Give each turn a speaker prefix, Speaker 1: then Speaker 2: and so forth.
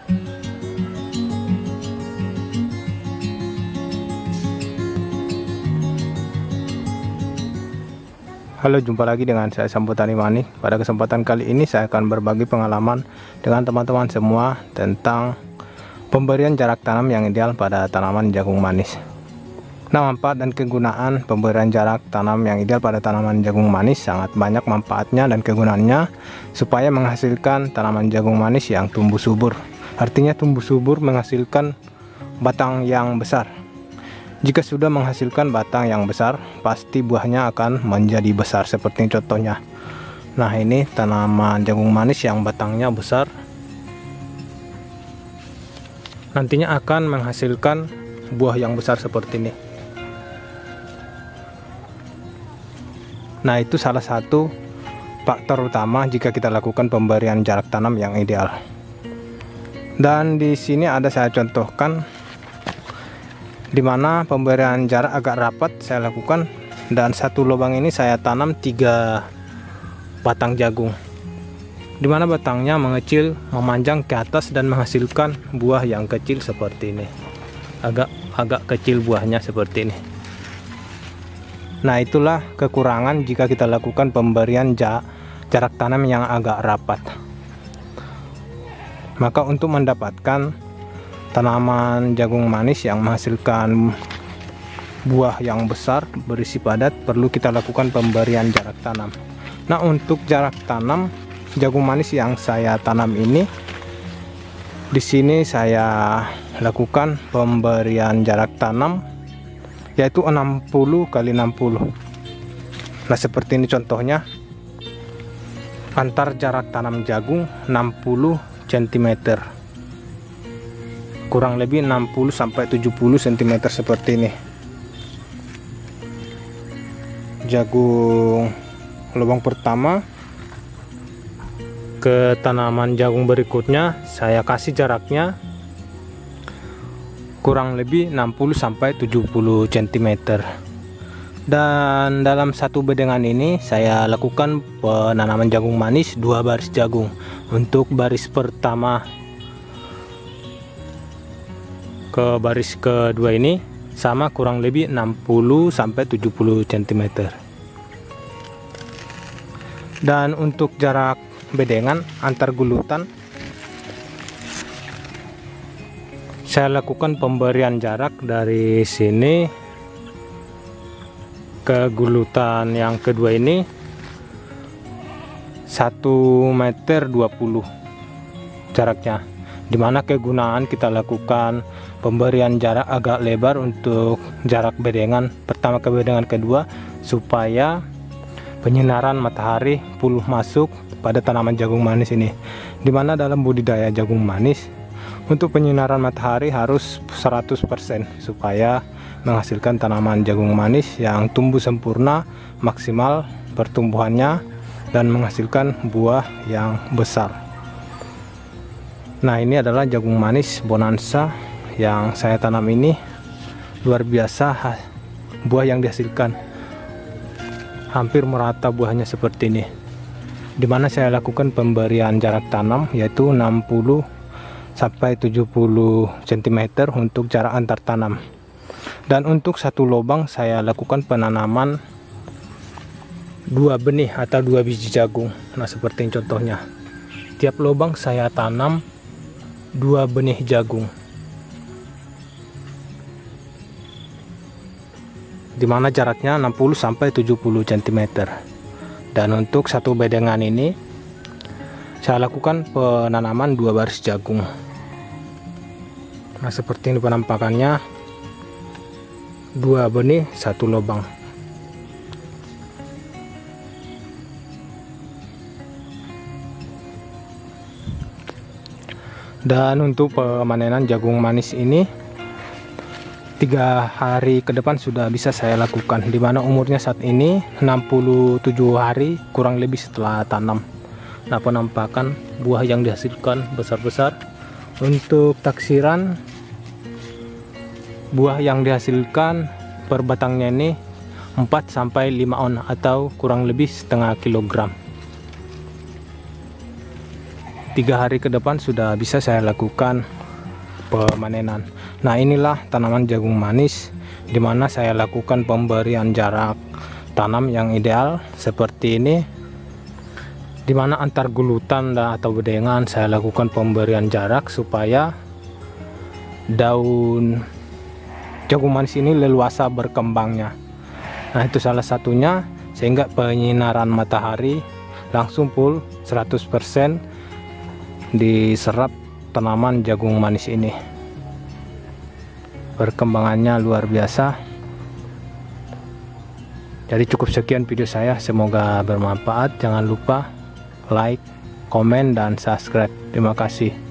Speaker 1: Halo, jumpa lagi dengan saya Sampo Tani Mani. Pada kesempatan kali ini saya akan berbagi pengalaman dengan teman-teman semua tentang pemberian jarak tanam yang ideal pada tanaman jagung manis. Nah, manfaat dan kegunaan pemberian jarak tanam yang ideal pada tanaman jagung manis sangat banyak manfaatnya dan kegunaannya supaya menghasilkan tanaman jagung manis yang tumbuh subur. Artinya tumbuh subur menghasilkan batang yang besar. Jika sudah menghasilkan batang yang besar, pasti buahnya akan menjadi besar seperti contohnya. Nah, ini tanaman jagung manis yang batangnya besar. Nantinya akan menghasilkan buah yang besar seperti ini. Nah, itu salah satu faktor utama jika kita lakukan pemberian jarak tanam yang ideal. Dan di sini ada saya contohkan di mana pemberian jarak agak rapat saya lakukan, dan satu lubang ini saya tanam 3 batang jagung, di mana batangnya mengecil memanjang ke atas dan menghasilkan buah yang kecil seperti ini. Agak kecil buahnya seperti ini. Nah, itulah kekurangan jika kita lakukan pemberian jarak tanam yang agak rapat. Maka untuk mendapatkan tanaman jagung manis yang menghasilkan buah yang besar berisi padat, perlu kita lakukan pemberian jarak tanam. Nah, untuk jarak tanam jagung manis yang saya tanam ini, di sini saya lakukan pemberian jarak tanam yaitu 60 kali 60. Nah, seperti ini contohnya. Antar jarak tanam jagung 60 cm. Kurang lebih 60 sampai 70 cm seperti ini. Jagung lubang pertama ke tanaman jagung berikutnya saya kasih jaraknya kurang lebih 60 sampai 70 cm. Dan dalam satu bedengan ini saya lakukan penanaman jagung manis 2 baris jagung. Untuk baris pertama ke baris kedua ini sama kurang lebih 60 sampai 70 cm. Dan untuk jarak bedengan antar gulutan saya lakukan pemberian jarak dari sini ke gulutan yang kedua ini 1,20 meter jaraknya, dimana kegunaan kita lakukan pemberian jarak agak lebar untuk jarak bedengan pertama ke bedengan kedua, supaya penyinaran matahari full masuk pada tanaman jagung manis ini. Dimana dalam budidaya jagung manis, untuk penyinaran matahari harus 100% supaya menghasilkan tanaman jagung manis yang tumbuh sempurna, maksimal pertumbuhannya, dan menghasilkan buah yang besar. Nah, ini adalah jagung manis bonanza yang saya tanam ini. Luar biasa buah yang dihasilkan, hampir merata buahnya seperti ini. Dimana saya lakukan pemberian jarak tanam yaitu 60 sampai 70 cm untuk jarak antar tanam. Dan untuk satu lubang saya lakukan penanaman 2 benih atau 2 biji jagung. Nah, seperti ini contohnya. Tiap lubang saya tanam 2 benih jagung, dimana jaraknya 60 sampai 70 cm. Dan untuk satu bedengan ini saya lakukan penanaman 2 baris jagung. Nah, seperti ini penampakannya, 2 benih 1 lubang. Dan untuk pemanenan jagung manis ini 3 hari ke depan sudah bisa saya lakukan, dimana umurnya saat ini 67 hari kurang lebih setelah tanam. Nah, penampakan buah yang dihasilkan besar-besar. Untuk taksiran buah yang dihasilkan per batangnya ini 4 sampai 5 on atau kurang lebih setengah kilogram. 3 hari ke depan sudah bisa saya lakukan pemanenan. Nah, inilah tanaman jagung manis dimana saya lakukan pemberian jarak tanam yang ideal seperti ini, dimana antar gulutan atau bedengan saya lakukan pemberian jarak supaya daun jagung manis ini leluasa berkembangnya. Nah, itu salah satunya, sehingga penyinaran matahari langsung full 100% diserap tanaman jagung manis ini. Perkembangannya luar biasa. Jadi cukup sekian video saya, semoga bermanfaat. Jangan lupa like, komen, dan subscribe. Terima kasih.